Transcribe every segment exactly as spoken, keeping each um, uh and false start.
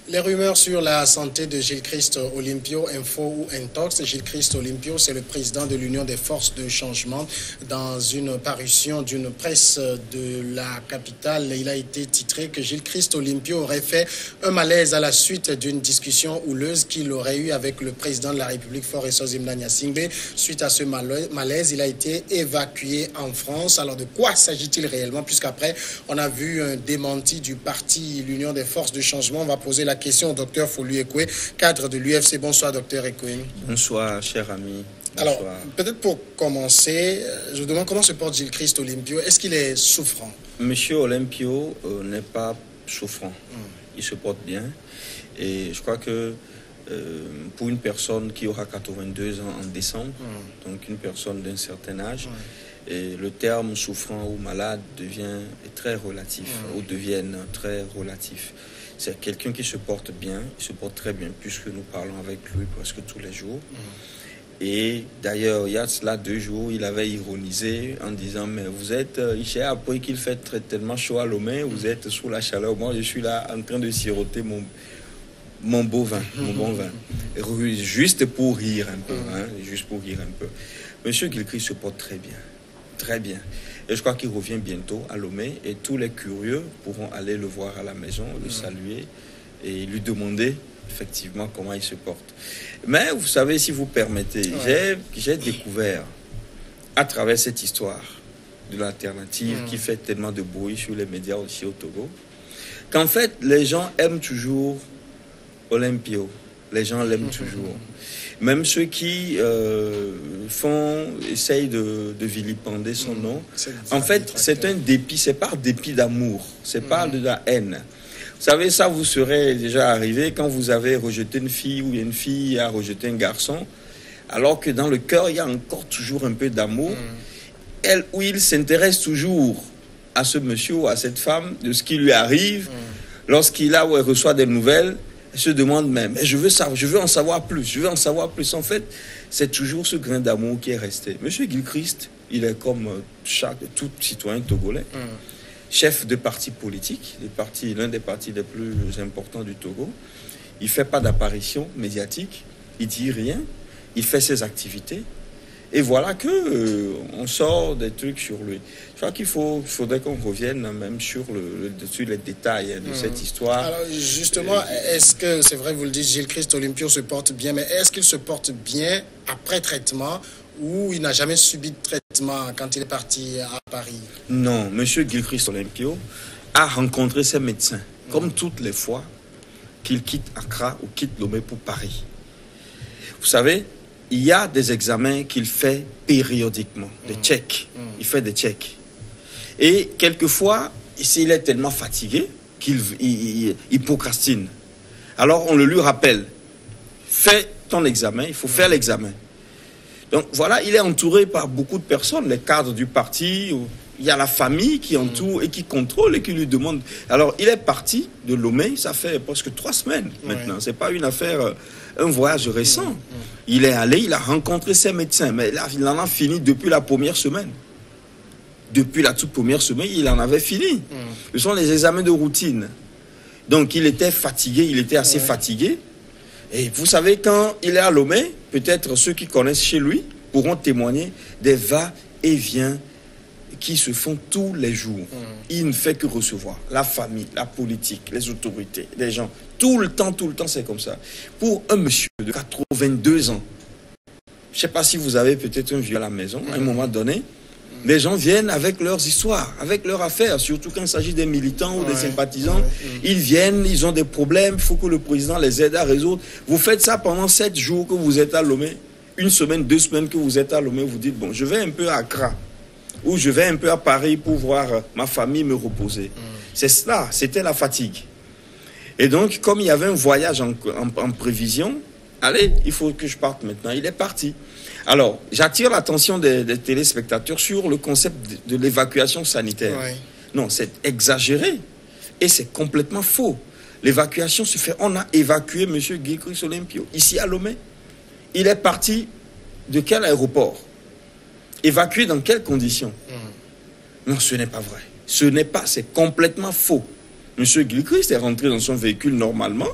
Les rumeurs sur la santé de Gilles-Christ Olympio, Info ou Intox. Gilles-Christ Olympio, c'est le président de l'Union des forces de changement. Dans une parution d'une presse de la capitale, il a été titré que Gilles-Christ Olympio aurait fait un malaise à la suite d'une discussion houleuse qu'il aurait eue avec le président de la République, Faure Sozimna Gnassingbé. Suite à ce malaise, il a été évacué en France. Alors de quoi s'agit-il réellement? Puisqu'après, on a vu un démenti du parti l'Union des forces de changement. On va poser la question au docteur Folu Ekwe, cadre de l'U F C. Bonsoir, docteur Ekwe. Bonsoir, cher ami. Bonsoir. Alors, peut-être pour commencer, je vous demande comment se porte Gilles-Christ Olympio. Est-ce qu'il est souffrant? Monsieur Olympio euh, n'est pas souffrant. Hum. Il se porte bien. Et je crois que euh, pour une personne qui aura quatre-vingt-deux ans en décembre, hum. donc une personne d'un certain âge, hum. et le terme souffrant ou malade devient très relatif, hum. ou deviennent très relatifs. C'est quelqu'un qui se porte bien, il se porte très bien, puisque nous parlons avec lui presque tous les jours. Mmh. Et d'ailleurs, il y a cela deux jours, il avait ironisé en disant, mais vous êtes, j'ai appris qu'il fait très, tellement chaud à Lomé, vous êtes sous la chaleur, moi je suis là en train de siroter mon, mon beau vin, mon bon vin. Juste pour rire un peu, hein, juste pour rire un peu. Monsieur Gilles-Christ se porte très bien, très bien. Et je crois qu'il revient bientôt à Lomé et tous les curieux pourront aller le voir à la maison, le mmh. saluer et lui demander effectivement comment il se porte. Mais vous savez, si vous permettez, ouais. j'ai découvert à travers cette histoire de l'alternative mmh. qui fait tellement de bruit sur les médias aussi au Togo, qu'en fait, les gens aiment toujours Olympio. Les gens l'aiment toujours. Même ceux qui euh, font, essayent de, de vilipender son mmh. nom. En fait, c'est un dépit, c'est par dépit d'amour. C'est mmh. pas de la haine. Vous savez, ça vous serait déjà arrivé quand vous avez rejeté une fille ou une fille a rejeté un garçon, alors que dans le cœur, il y a encore toujours un peu d'amour. Mmh. Elle ou il s'intéresse toujours à ce monsieur ou à cette femme, de ce qui lui arrive, mmh. lorsqu'il a ou elle reçoit des nouvelles. Elle se demande même, mais je veux savoir, je veux en savoir plus, je veux en savoir plus. En fait, c'est toujours ce grain d'amour qui est resté. Monsieur Gilles-Christ, il est comme chaque, tout citoyen togolais, mm. chef de parti politique, le parti, l'un des partis les plus importants du Togo. Il ne fait pas d'apparition médiatique, il ne dit rien, il fait ses activités. Et voilà que euh, on sort des trucs sur lui. Je crois qu'il faut, faudrait qu'on revienne même sur, le, le, sur les détails de mmh. cette histoire. Alors justement, euh, est-ce que, c'est vrai, vous le dites, Gilles-Christ Olympio se porte bien, mais est-ce qu'il se porte bien après traitement ou il n'a jamais subi de traitement quand il est parti à Paris? Non, monsieur Gilles-Christ Olympio a rencontré ses médecins, mmh. comme toutes les fois qu'il quitte Accra ou quitte Lomé pour Paris. Vous savez, il y a des examens qu'il fait périodiquement, des mmh. checks. Mmh. Il fait des checks. Et quelquefois, s'il est tellement fatigué qu'il il, il, il procrastine. Alors on le lui rappelle. Fais ton examen, il faut mmh. faire l'examen. Donc voilà, il est entouré par beaucoup de personnes, les cadres du parti. Il y a la famille qui entoure mmh. et qui contrôle et qui lui demande. Alors il est parti de Lomé, ça fait presque trois semaines maintenant. Ouais. C'est pas une affaire, un voyage récent. Mmh. Il est allé, il a rencontré ses médecins, mais là, il en a fini depuis la première semaine. Depuis la toute première semaine, il en avait fini. Mmh. Ce sont les examens de routine. Donc il était fatigué, il était assez ouais. fatigué. Et vous savez, quand il est à Lomé, peut-être ceux qui connaissent chez lui pourront témoigner des va-et-vient qui se font tous les jours. Mmh. Il ne fait que recevoir la famille, la politique, les autorités, les gens. Tout le temps, tout le temps, c'est comme ça. Pour un monsieur de quatre-vingt-deux ans, je ne sais pas si vous avez peut-être un vieux à la maison, mmh. à un moment donné, mmh. les gens viennent avec leurs histoires, avec leurs affaires, surtout quand il s'agit des militants ou ouais. des sympathisants. Mmh. Ils viennent, ils ont des problèmes, il faut que le président les aide à résoudre. Vous faites ça pendant sept jours que vous êtes à Lomé, une semaine, deux semaines que vous êtes à Lomé, vous dites, bon, je vais un peu à Accra, ou je vais un peu à Paris pour voir ma famille me reposer. Mmh. C'est cela, c'était la fatigue. Et donc, comme il y avait un voyage en, en, en prévision, allez, il faut que je parte maintenant. Il est parti. Alors, j'attire l'attention des, des téléspectateurs sur le concept de, de l'évacuation sanitaire. Oui. Non, c'est exagéré. Et c'est complètement faux. L'évacuation se fait... On a évacué M. Gilles-Christ Olympio, ici à Lomé. Il est parti de quel aéroport? Évacué dans quelles conditions? mmh. Non, ce n'est pas vrai. Ce n'est pas, c'est complètement faux. Monsieur Gilles-Christ est rentré dans son véhicule normalement.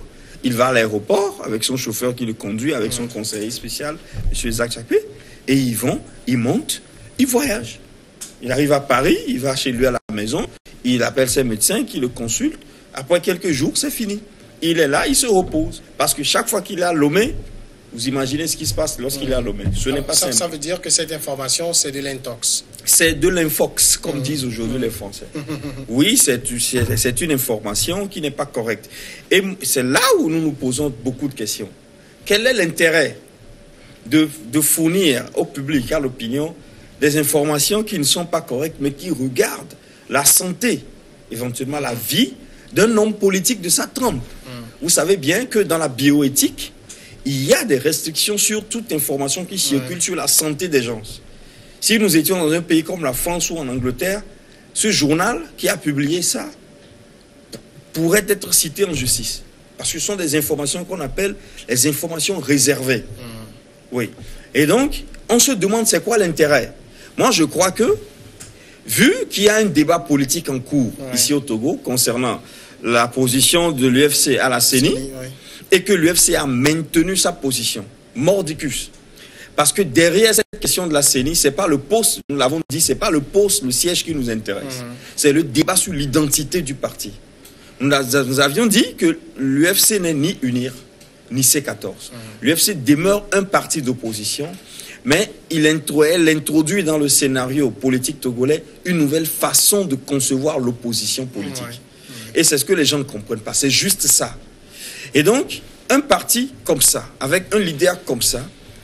il va à l'aéroport avec son chauffeur qui le conduit, avec son conseiller spécial, M. Jacques Chapé, et ils vont, ils montent, ils voyagent. Il arrive à Paris, il va chez lui à la maison, il appelle ses médecins qui le consultent. Après quelques jours, c'est fini. Il est là, il se repose. Parce que chaque fois qu'il est à Lomé, vous imaginez ce qui se passe lorsqu'il est à Lomé. Ce n'est pas ça, simple. Ça veut dire que cette information, c'est de l'intox. C'est de l'infox, comme mmh. disent aujourd'hui mmh. les Français. Oui, c'est une information qui n'est pas correcte. Et c'est là où nous nous posons beaucoup de questions. Quel est l'intérêt de, de fournir au public, à l'opinion, des informations qui ne sont pas correctes, mais qui regardent la santé, éventuellement la vie, d'un homme politique de sa trempe? mmh. Vous savez bien que dans la bioéthique, il y a des restrictions sur toute information qui circule ouais. sur la santé des gens. Si nous étions dans un pays comme la France ou en Angleterre, ce journal qui a publié ça pourrait être cité en justice. Parce que ce sont des informations qu'on appelle les informations réservées. Mmh. Oui. Et donc, on se demande c'est quoi l'intérêt. Moi, je crois que, vu qu'il y a un débat politique en cours ouais. ici au Togo concernant la position de l'U F C à la C E N I, ouais. et que l'U F C a maintenu sa position, mordicus. Parce que derrière cette question de la C E N I, c'est pas le poste, nous l'avons dit, c'est pas le poste, le siège qui nous intéresse. Mmh. C'est le débat sur l'identité du parti. Nous, nous avions dit que l'U F C n'est ni UNIR, ni C quatorze. Mmh. L'U F C demeure un parti d'opposition, mais il introduit dans le scénario politique togolais une nouvelle façon de concevoir l'opposition politique. Mmh. Mmh. Et c'est ce que les gens ne comprennent pas. C'est juste ça. Et donc, un parti comme ça, avec un leader comme ça,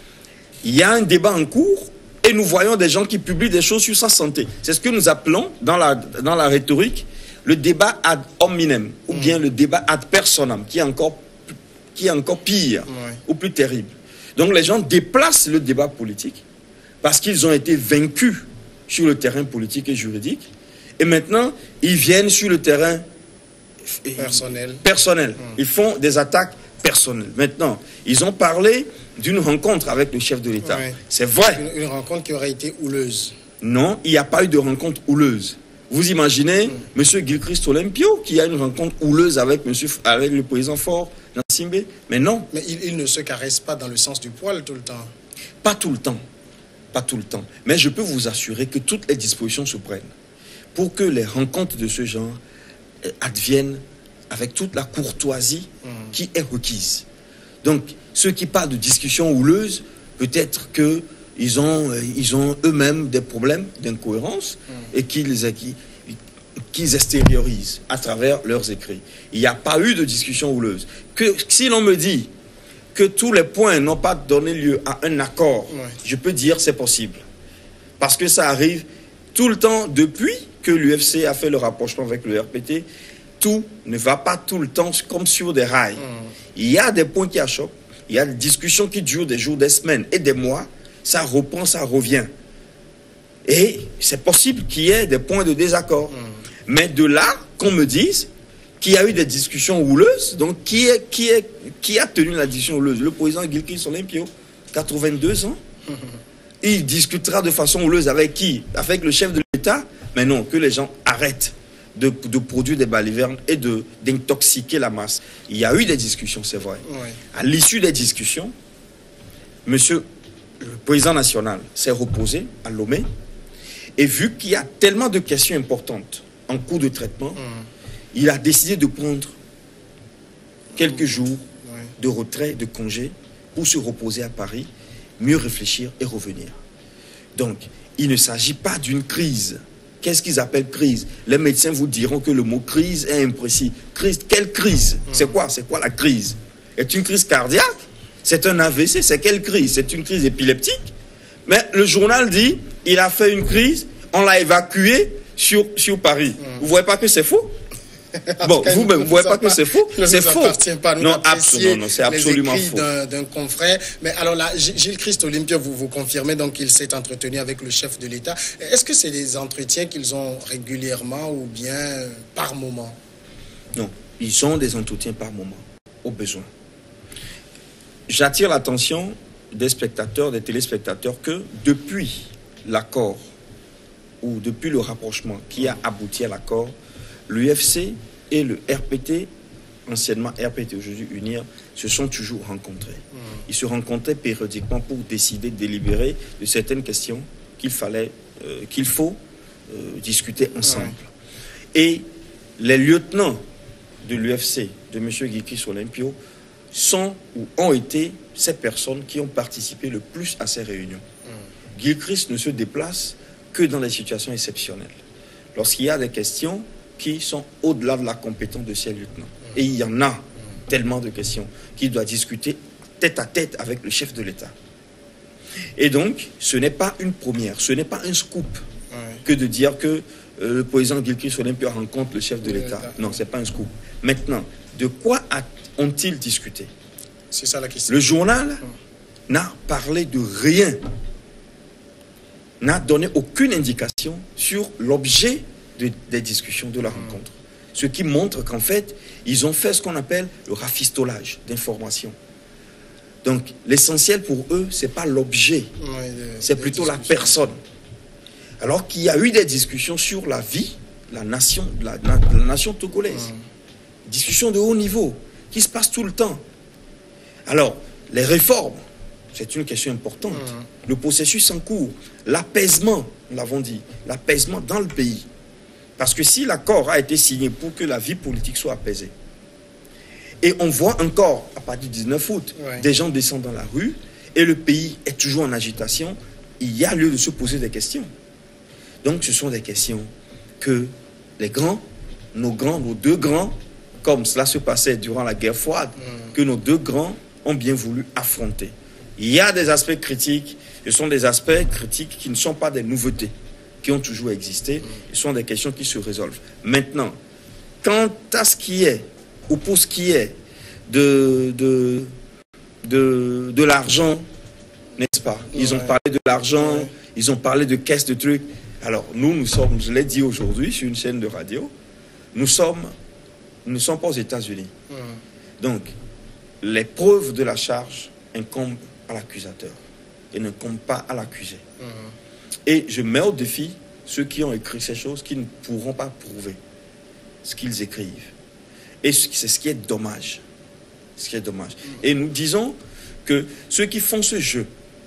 il y a un débat en cours et nous voyons des gens qui publient des choses sur sa santé. C'est ce que nous appelons, dans la, dans la rhétorique, le débat ad hominem, ou bien mmh. le débat ad personam, qui est encore, qui est encore pire ouais. ou plus terrible. Donc les gens déplacent le débat politique parce qu'ils ont été vaincus sur le terrain politique et juridique. Et maintenant, ils viennent sur le terrain personnel. personnel. Mmh. Ils font des attaques personnelles. Maintenant, ils ont parlé d'une rencontre avec le chef de l'État. Ouais. C'est vrai. Une, une rencontre qui aurait été houleuse. Non, il n'y a pas eu de rencontre houleuse. Vous imaginez mmh. M. Gilchrist Olympio qui a une rencontre houleuse avec, monsieur, avec le président Faure Gnassingbé? Mais non. Mais il, il ne se caresse pas dans le sens du poil tout le temps. Pas tout le temps. Pas tout le temps. Mais je peux vous assurer que toutes les dispositions se prennent pour que les rencontres de ce genre adviennent avec toute la courtoisie mmh. qui est requise. Donc, ceux qui parlent de discussions houleuses, peut-être qu'ils ont, ils ont eux-mêmes des problèmes d'incohérence mmh. et qu'ils, qu'ils, qu'ils extériorisent à travers leurs écrits. Il n'y a pas eu de discussion houleuse. Que, si l'on me dit que tous les points n'ont pas donné lieu à un accord, ouais. je peux dire c'est possible. Parce que ça arrive tout le temps depuis que l'U F C a fait le rapprochement avec le R P T. Tout ne va pas tout le temps comme sur des rails. Mmh. Il y a des points qui achoppent, il y a des discussions qui durent des jours, des semaines et des mois. Ça reprend, ça revient. Et c'est possible qu'il y ait des points de désaccord. Mmh. Mais de là qu'on me dise qu'il y a eu des discussions houleuses, donc qui, est, qui, est, qui a tenu la discussion houleuse? Le président Gilchrist Olympio, quatre-vingt-deux ans. Mmh. Il discutera de façon houleuse avec qui? Avec le chef de l'État? Mais non, que les gens arrêtent de, de produire des balivernes et de, d'intoxiquer la masse. Il y a eu des discussions, c'est vrai. Oui. À l'issue des discussions, monsieur le président national s'est reposé à Lomé et vu qu'il y a tellement de questions importantes en cours de traitement, mmh. il a décidé de prendre quelques jours oui. de retrait, de congé pour se reposer à Paris, mieux réfléchir et revenir. Donc, il ne s'agit pas d'une crise. Qu'est-ce qu'ils appellent crise? Les médecins vous diront que le mot crise est imprécis. Crise, quelle crise? Mmh. C'est quoi? C'est quoi la crise? Est une crise cardiaque? C'est un A V C? C'est quelle crise? C'est une crise épileptique? Mais le journal dit, il a fait une crise, on l'a évacué sur, sur Paris. Mmh. Vous ne voyez pas que c'est faux? Bon, vous-même, vous ne voyez pas que c'est faux? C'est faux. Pas, non, absolument, non, c'est absolument faux. D'un, d'un confrère. Mais alors là, Gilchrist Olympio, vous, vous confirmez donc qu'il s'est entretenu avec le chef de l'État. Est-ce que c'est des entretiens qu'ils ont régulièrement ou bien par moment? Non, ils ont des entretiens par moment, au besoin. J'attire l'attention des spectateurs, des téléspectateurs, que depuis l'accord ou depuis le rapprochement qui a abouti à l'accord, l'U F C et le R P T anciennement R P T, aujourd'hui UNIR, se sont toujours rencontrés. Mmh. Ils se rencontraient périodiquement pour décider, délibérer de certaines questions qu'il fallait, euh, qu'il faut euh, discuter ensemble. Mmh. Et les lieutenants de l'U F C, de M. Gilchrist Olympio, sont ou ont été ces personnes qui ont participé le plus à ces réunions. Mmh. Gilchrist ne se déplace que dans les situations exceptionnelles. Lorsqu'il y a des questions qui sont au-delà de la compétence de ces lieutenants. Mmh. Et il y en a mmh. tellement de questions qu'il doit discuter tête à tête avec le chef de l'État. Et donc, ce n'est pas une première, ce n'est pas un scoop ouais. que de dire que euh, le président Gilchrist Olympio rencontre le chef de l'État. Non, ce n'est pas un scoop. Maintenant, de quoi ont-ils discuté? C'est ça la question. Le journal mmh. n'a parlé de rien, n'a donné aucune indication sur l'objet de, des discussions de la mmh. rencontre. Ce qui montre qu'en fait, ils ont fait ce qu'on appelle le rafistolage d'informations. Donc, l'essentiel pour eux, ce n'est pas l'objet, oui, c'est plutôt la personne. Alors qu'il y a eu des discussions sur la vie, la nation, la, la, la nation togolaise. Mmh. Discussions de haut niveau, qui se passent tout le temps. Alors, les réformes, c'est une question importante. Mmh. Le processus en cours, l'apaisement, nous l'avons dit, l'apaisement dans le pays. Parce que si l'accord a été signé pour que la vie politique soit apaisée, et on voit encore, à partir du dix-neuf août, ouais. des gens descendent dans la rue, et le pays est toujours en agitation, il y a lieu de se poser des questions. Donc ce sont des questions que les grands, nos grands, nos deux grands, comme cela se passait durant la guerre froide, mmh. que nos deux grands ont bien voulu affronter. Il y a des aspects critiques, ce sont des aspects critiques qui ne sont pas des nouveautés, qui ont toujours existé, mmh. ce sont des questions qui se résolvent. Maintenant, quant à ce qui est, ou pour ce qui est de, de, de, de l'argent, n'est-ce pas? Ils ouais. ont parlé de l'argent, ouais. ils ont parlé de caisses de trucs. Alors, nous, nous sommes, je l'ai dit aujourd'hui sur une chaîne de radio, nous sommes, nous ne sommes pas aux États-Unis. Ouais. Donc, les preuves de la charge incombent à l'accusateur et n'incombent pas à l'accusé. Ouais. Et je mets au défi ceux qui ont écrit ces choses qui ne pourront pas prouver ce qu'ils écrivent. Et c'est ce qui est dommage. Ce qui est dommage. Et nous disons que ceux qui font ce jeu,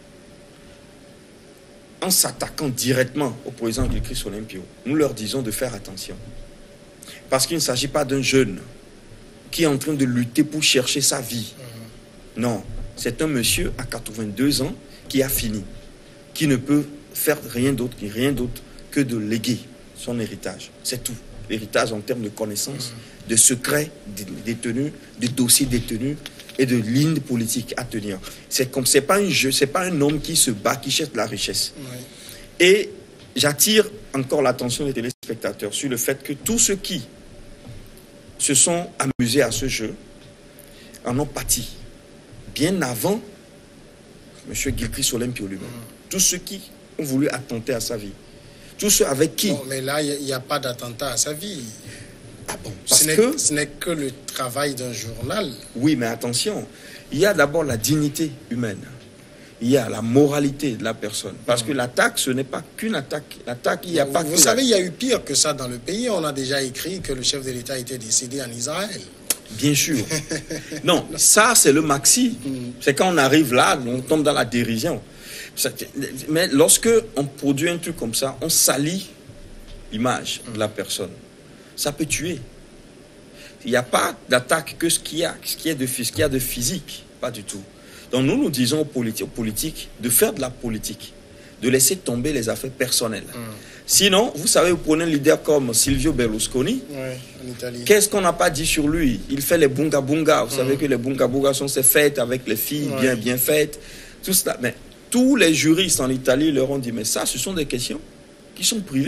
en s'attaquant directement au président Gilchrist Olympio, nous leur disons de faire attention. Parce qu'il ne s'agit pas d'un jeune qui est en train de lutter pour chercher sa vie. Non, c'est un monsieur à quatre-vingt-deux ans qui a fini, qui ne peut faire rien d'autre, rien d'autre que de léguer son héritage. C'est tout. L'héritage en termes de connaissances, mmh. de secrets détenus, de dossiers détenus et de lignes politiques à tenir. C'est comme c'est pas un jeu, c'est pas un homme qui se bat, qui cherche la richesse. Oui. Et j'attire encore l'attention des téléspectateurs sur le fait que tous ceux qui se sont amusés à ce jeu en ont pâti bien avant M. Gilchrist Olympio lui-même. Mmh. Tous ceux qui ont voulu attenter à sa vie. Tous ceux avec qui... Non, mais là, il n'y a, a pas d'attentat à sa vie. Ah bon? Parce ce n'est que... ce n'est que le travail d'un journal. Oui, mais attention, il y a d'abord la dignité humaine. Il y a la moralité de la personne. Parce mmh. que l'attaque, ce n'est pas qu'une attaque. L'attaque, il n'y a vous, pas Vous que savez, la... il y a eu pire que ça dans le pays. On a déjà écrit que le chef de l'État était décédé en Israël. Bien sûr. Non, ça, c'est le maxi. Mmh. C'est quand on arrive là, on tombe dans la dérision. Mais lorsque on produit un truc comme ça, on salit l'image de la personne. Ça peut tuer. Il n'y a pas d'attaque que ce qu'il y a, ce qui est de, ce qu'il y a de physique, pas du tout. Donc nous, nous disons aux politiques, aux politiques de faire de la politique, de laisser tomber les affaires personnelles. Mm. Sinon, vous savez, vous prenez un leader comme Silvio Berlusconi. Ouais, en Italie. Qu'est-ce qu'on n'a pas dit sur lui? Il fait les bunga bunga. Vous mm. savez que les bunga bunga sont ces fêtes avec les filles ouais. bien bien faites, tout cela. Mais tous les juristes en Italie leur ont dit, mais ça, ce sont des questions qui sont privées.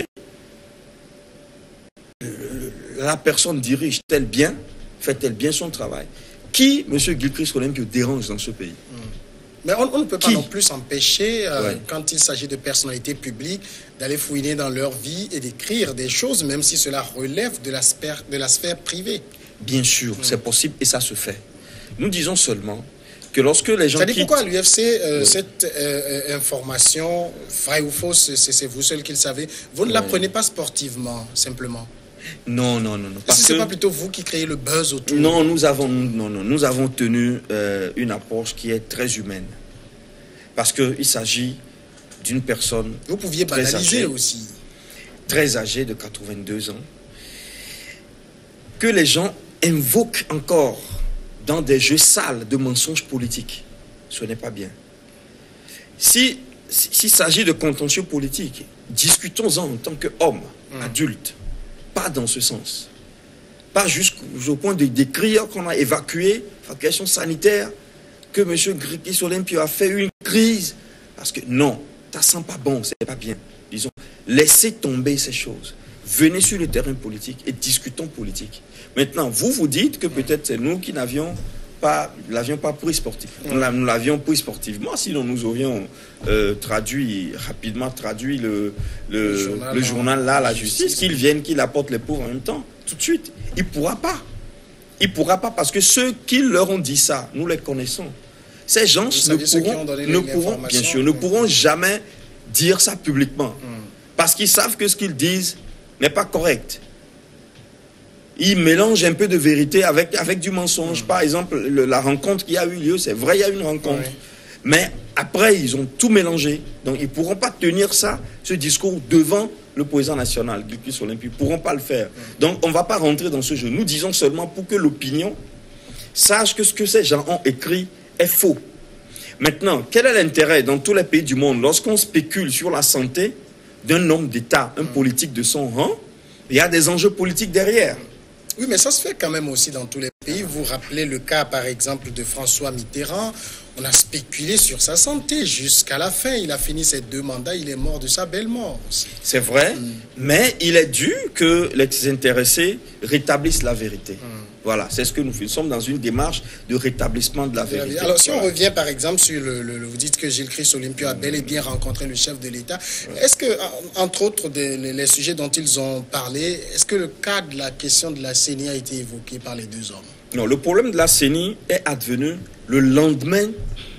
La personne dirige-t-elle bien, fait-elle bien son travail? Qui, M. Gilchrist Olympio, dérange dans ce pays? Mais on, on ne peut pas qui? non plus s'empêcher, euh, ouais. quand il s'agit de personnalités publiques, d'aller fouiner dans leur vie et d'écrire des choses, même si cela relève de la sphère, de la sphère privée. Bien sûr, mmh. c'est possible et ça se fait. Nous disons seulement que lorsque les gens... Ça dit quittent... pourquoi l'U F C, euh, oui. cette euh, information, vraie ou fausse, c'est vous seul qui le savez, vous ne oui. la prenez pas sportivement, simplement? Non, non, non. non. Est-ce que ce n'est pas plutôt vous qui créez le buzz autour? Non, nous avons, non, non, nous avons tenu euh, une approche qui est très humaine. Parce qu'il s'agit d'une personne. Vous pouviez banaliser âgée, aussi. Très âgée, de quatre-vingt-deux ans, que les gens invoquent encore dans des jeux sales de mensonges politiques. Ce n'est pas bien. Si, s'il s'agit de contentieux politiques, discutons-en en tant qu'hommes, mmh. adultes. Pas dans ce sens. Pas jusqu'au point de décrire qu'on a évacué la question sanitaire, que M. Gilchrist Olympio a fait une crise. Parce que non, ça sent pas bon, c'est pas bien. Disons, laissez tomber ces choses. Venez sur le terrain politique et discutons politique. Maintenant, vous vous dites que peut-être c'est nous qui n'avions pas, l'avions pas pris sportivement. Nous l'avions pris sportivement, sinon nous aurions euh, traduit, rapidement traduit le, le, le journal, le journal là, la justice, qu'ils viennent, qu'ils apportent les pauvres en même temps, tout de suite. Il ne pourra pas. Il ne pourra pas parce que ceux qui leur ont dit ça, nous les connaissons. Ces gens ne pourront, ne pourront bien sûr, ne pourront jamais dire ça publiquement. Mm. Parce qu'ils savent que ce qu'ils disent n'est pas correct. Ils mélangent un peu de vérité avec, avec du mensonge. Mmh. Par exemple, le, la rencontre qui a eu lieu, c'est vrai, il y a eu une rencontre. Oui. Mais après, ils ont tout mélangé. Donc, ils ne pourront pas tenir ça, ce discours, devant le président national, Gilchrist Olympio. Ils ne pourront pas le faire. Mmh. Donc, on ne va pas rentrer dans ce jeu. Nous disons seulement pour que l'opinion sache que ce que ces gens ont écrit est faux. Maintenant, quel est l'intérêt dans tous les pays du monde, lorsqu'on spécule sur la santé d'un homme d'État, un mmh. politique de son rang, il y a des enjeux politiques derrière. Oui, mais ça se fait quand même aussi dans tous les pays. Vous rappelez le cas, par exemple, de François Mitterrand. On a spéculé sur sa santé jusqu'à la fin. Il a fini ses deux mandats. Il est mort de sa belle mort aussi. C'est vrai, mm. mais il est dû que les intéressés rétablissent la vérité. Mm. Voilà, c'est ce que nous faisons. Nous sommes dans une démarche de rétablissement de la vérité. Alors, si voilà. on revient, par exemple, sur le... le, le vous dites que Gilchrist Olympio a bel et bien rencontré le chef de l'État. Ouais. Est-ce que, entre autres, des, les, les sujets dont ils ont parlé, est-ce que le cas de la question de la C E N I a été évoqué par les deux hommes? Non, le problème de la C E N I est advenu le lendemain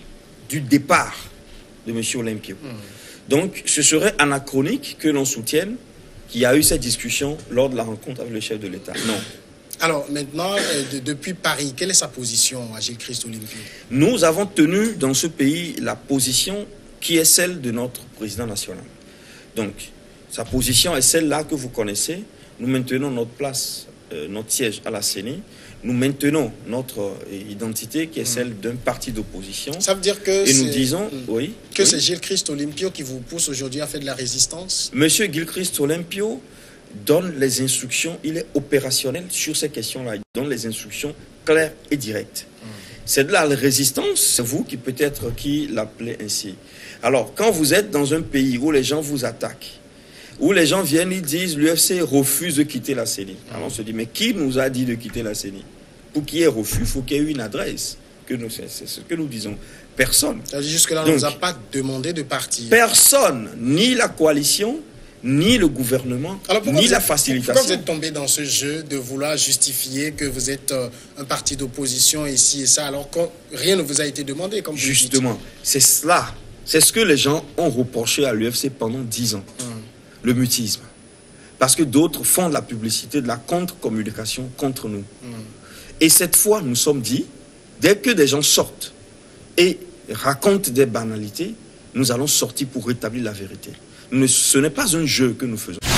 du départ de M. Olympio. Mmh. Donc, ce serait anachronique que l'on soutienne qu'il y a eu cette discussion lors de la rencontre avec le chef de l'État. Non. Alors, maintenant, euh, de, depuis Paris, quelle est sa position à Gilchrist Olympio? Nous avons tenu dans ce pays la position qui est celle de notre président national. Donc, sa position est celle-là que vous connaissez. Nous maintenons notre place, euh, notre siège à la C E N I. Nous maintenons notre euh, identité qui est celle d'un parti d'opposition. Ça veut dire que et nous disons, mmh. oui, que oui. c'est Gilchrist Olympio qui vous pousse aujourd'hui à faire de la résistance? Monsieur Gilchrist Olympio donne les instructions, il est opérationnel sur ces questions-là. Il donne les instructions claires et directes. Mmh. C'est de la résistance, c'est vous qui peut-être qui l'appelez ainsi. Alors, quand vous êtes dans un pays où les gens vous attaquent, où les gens viennent, ils disent l'U F C refuse de quitter la C E N I. Alors on se dit, mais qui nous a dit de quitter la C E N I? Pour qu'il y ait refus, il faut qu'il y ait une adresse. Que nous, c'est, c'est ce que nous disons. Personne. Jusque-là, on ne nous a pas demandé de partir. Personne, ni la coalition, ni le gouvernement, alors ni la êtes, facilitation. Pourquoi vous êtes tombé dans ce jeu de vouloir justifier que vous êtes euh, un parti d'opposition ici et ça, alors que rien ne vous a été demandé, comme vous Justement, dites. C'est cela. C'est ce que les gens ont reproché à l'U F C pendant dix ans. Hum. Le mutisme. Parce que d'autres font de la publicité, de la contre-communication contre nous. Hum. Et cette fois, nous sommes dit, dès que des gens sortent et racontent des banalités, nous allons sortir pour rétablir la vérité. Ce n'est pas un jeu que nous faisons.